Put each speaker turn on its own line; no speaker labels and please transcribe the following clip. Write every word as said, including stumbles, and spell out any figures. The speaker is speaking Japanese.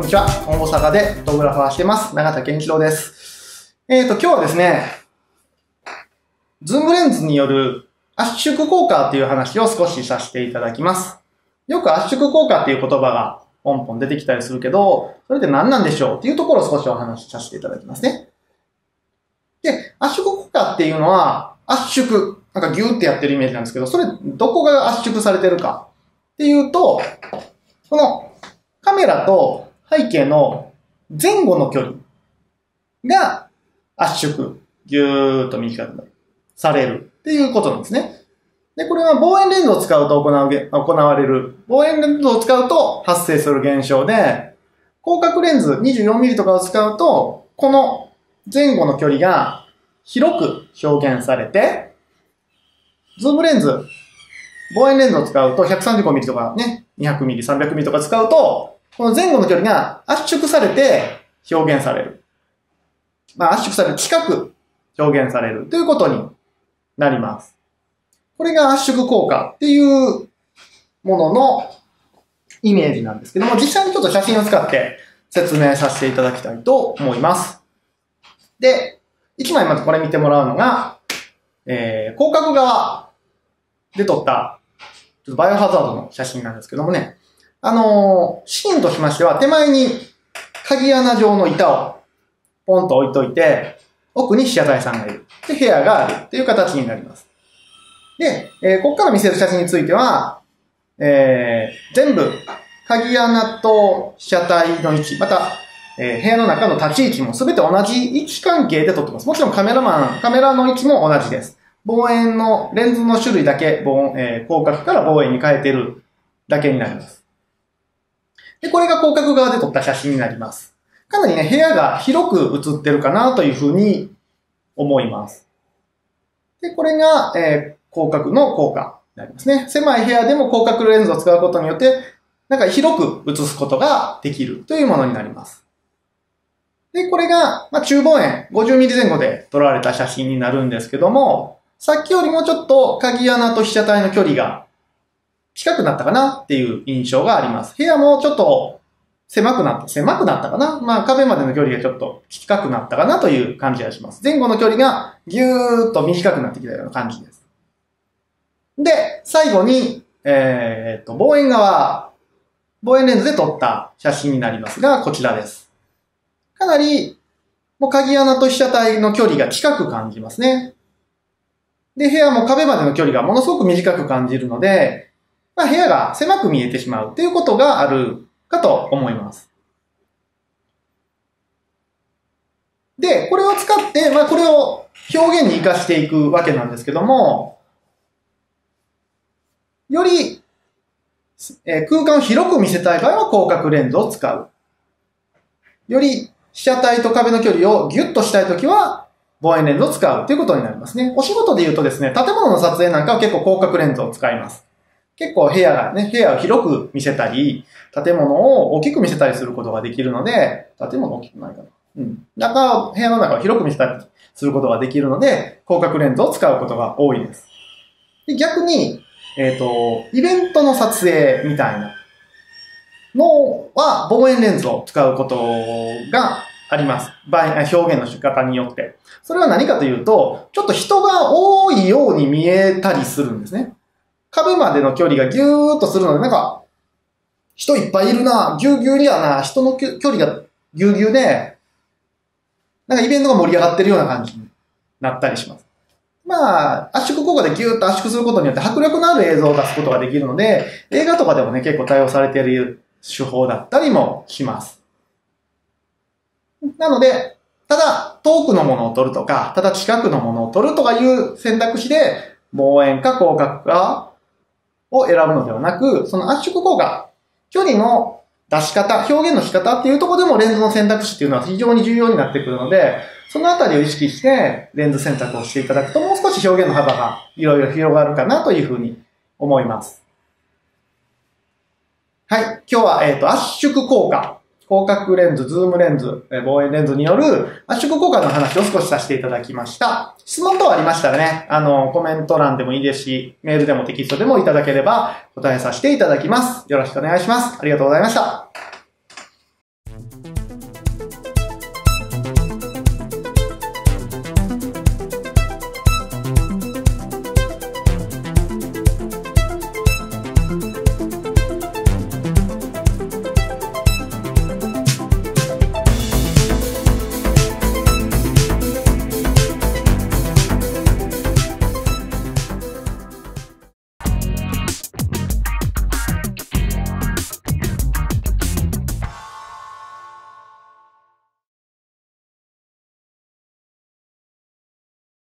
ちは。大阪でフォトグラファーしてます。永田健一郎です。えーと、今日はですね、ズームレンズによる圧縮効果っていう話を少しさせていただきます。よく圧縮効果っていう言葉がポンポン出てきたりするけど、それって何なんでしょうっていうところを少しお話しさせていただきますね。で、圧縮効果っていうのは、圧縮、なんかギューってやってるイメージなんですけど、それどこが圧縮されてるかっていうと、このカメラと背景の前後の距離が圧縮、ぎゅーっと短くなる、されるっていうことなんですね。で、これは望遠レンズを使うと行う、行われる、望遠レンズを使うと発生する現象で、広角レンズ にじゅうよんミリ とかを使うと、この前後の距離が広く表現されて、ズームレンズ、望遠レンズを使うと ひゃくさんじゅうごミリ とかね、にひゃくミリ、さんびゃくミリ とか使うと、この前後の距離が圧縮されて表現される。まあ圧縮される、近く表現されるということになります。これが圧縮効果っていうもののイメージなんですけども、実際にちょっと写真を使って説明させていただきたいと思います。で、いちまいまずこれ見てもらうのが、えー、広角側で撮ったちょっとバイオハザードの写真なんですけどもね、あのー、シーンとしましては手前に鍵穴状の板をポンと置いといて、奥に被写体さんがいる。で、部屋があるっていう形になります。で、えー、ここから見せる写真については、えー、全部鍵穴と被写体の位置、また、えー、部屋の中の立ち位置も全て同じ位置関係で撮ってます。もちろんカメラマン、カメラの位置も同じです。望遠のレンズの種類だけ、えー、広角から望遠に変えてるだけになります。で、これが広角側で撮った写真になります。かなりね、部屋が広く映ってるかなというふうに思います。で、これが、えー、広角の効果になりますね。狭い部屋でも広角レンズを使うことによって、なんか広く映すことができるというものになります。で、これが、まあ、中望遠 ごじゅうミリ 前後で撮られた写真になるんですけども、さっきよりもちょっと鍵穴と被写体の距離が近くなったかなっていう印象があります。部屋もちょっと狭くなった、狭くなったかな、まあ壁までの距離がちょっと近くなったかなという感じがします。前後の距離がぎゅーっと短くなってきたような感じです。で、最後に、えー、っと、望遠側、望遠レンズで撮った写真になりますが、こちらです。かなり、もう鍵穴と被写体の距離が近く感じますね。で、部屋も壁までの距離がものすごく短く感じるので、まあ、部屋が狭く見えてしまうっていうことがあるかと思います。で、これを使って、まあ、これを表現に活かしていくわけなんですけども、より、えー、空間を広く見せたい場合は広角レンズを使う。より被写体と壁の距離をギュッとしたいときは、望遠レンズを使うということになりますね。お仕事で言うとですね、建物の撮影なんかは結構広角レンズを使います。結構部屋がね、部屋を広く見せたり、建物を大きく見せたりすることができるので、建物大きくないかな。うん。中、部屋の中を広く見せたりすることができるので、広角レンズを使うことが多いです。で、逆に、えっと、イベントの撮影みたいなのは望遠レンズを使うことがあります。表現の仕方によって。それは何かというと、ちょっと人が多いように見えたりするんですね。壁までの距離がギューッとするので、なんか、人いっぱいいるな、ぎゅうぎゅうにやな、人の距離がぎゅうぎゅうで、なんかイベントが盛り上がってるような感じになったりします。まあ、圧縮効果でギューッと圧縮することによって迫力のある映像を出すことができるので、映画とかでもね、結構対応されている手法だったりもします。なので、ただ遠くのものを撮るとか、ただ近くのものを撮るとかいう選択肢で、望遠か広角かを選ぶのではなく、その圧縮効果、距離の出し方、表現の仕方っていうところでもレンズの選択肢っていうのは非常に重要になってくるので、そのあたりを意識してレンズ選択をしていただくと、もう少し表現の幅がいろいろ広がるかなというふうに思います。はい。今日は、えっと、圧縮効果。広角レンズ、ズームレンズ、望遠レンズによる圧縮効果の話を少しさせていただきました。質問等ありましたらね、あの、コメント欄でもいいですし、メールでもテキストでもいただければ答えさせていただきます。よろしくお願いします。ありがとうございました。